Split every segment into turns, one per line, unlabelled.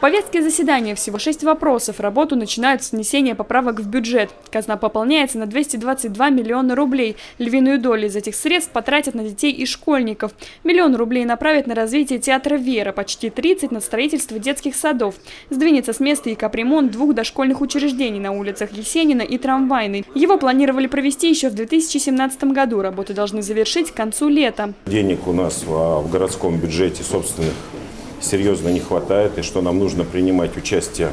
В повестке заседания всего 6 вопросов. Работу начинают с внесения поправок в бюджет. Казна пополняется на 222 миллиона рублей. Львиную долю из этих средств потратят на детей и школьников. 1 миллион рублей направят на развитие театра «Вера», почти 30 на строительство детских садов. Сдвинется с места и капремонт 2 дошкольных учреждений на улицах Есенина и Трамвайной. Его планировали провести еще в 2017 году. Работы должны завершить к концу лета.
Денег у нас в городском бюджете собственных серьезно не хватает, и что нам нужно принимать участие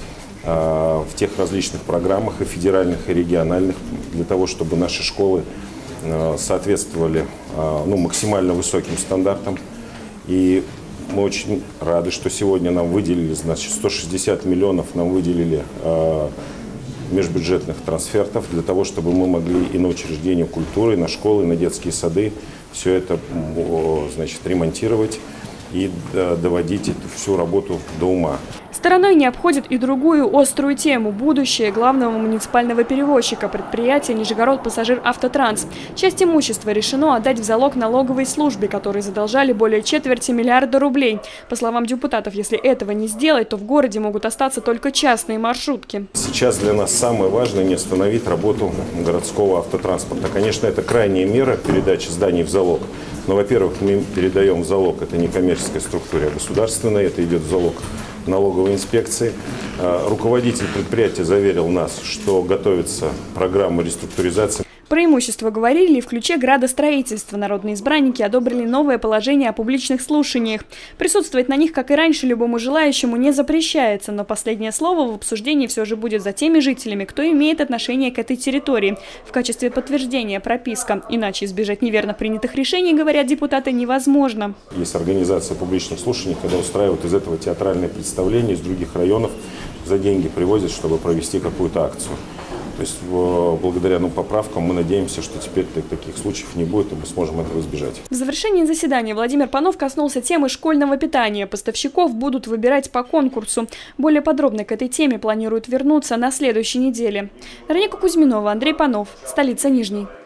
в тех различных программах, и федеральных, и региональных, для того, чтобы наши школы соответствовали максимально высоким стандартам. И мы очень рады, что сегодня нам выделили, 160 миллионов нам выделили межбюджетных трансфертов, для того, чтобы мы могли и на учреждения культуры, и на школы, и на детские сады все это ремонтировать и доводить эту всю работу до ума.
Стороной не обходит и другую острую тему – будущее главного муниципального перевозчика предприятия «Нижегород-Пассажир-Автотранс». Часть имущества решено отдать в залог налоговой службе, которые задолжали более четверти миллиарда рублей. По словам депутатов, если этого не сделать, то в городе могут остаться только частные маршрутки.
Сейчас для нас самое важное – не остановить работу городского автотранспорта. Конечно, это крайняя мера передачи зданий в залог. Но, во-первых, мы передаем в залог, это не коммерческая структура, а государственная, это идет в залог налоговой инспекции. Руководитель предприятия заверил нас, что готовится программа реструктуризации.
Преимущества говорили и в ключе градостроительства. Народные избранники одобрили новое положение о публичных слушаниях. Присутствовать на них, как и раньше, любому желающему не запрещается. Но последнее слово в обсуждении все же будет за теми жителями, кто имеет отношение к этой территории. В качестве подтверждения прописка. Иначе избежать неверно принятых решений, говорят депутаты, невозможно.
Есть организация публичных слушаний, когда устраивают из этого театральное представление из других районов, за деньги привозят, чтобы провести какую-то акцию. То есть благодаря поправкам мы надеемся, что теперь таких случаев не будет, и мы сможем этого избежать.
В завершении заседания Владимир Панов коснулся темы школьного питания. Поставщиков будут выбирать по конкурсу. Более подробно к этой теме планируют вернуться на следующей неделе. Вероника Кузьминова, Андрей Панов, столица Нижней.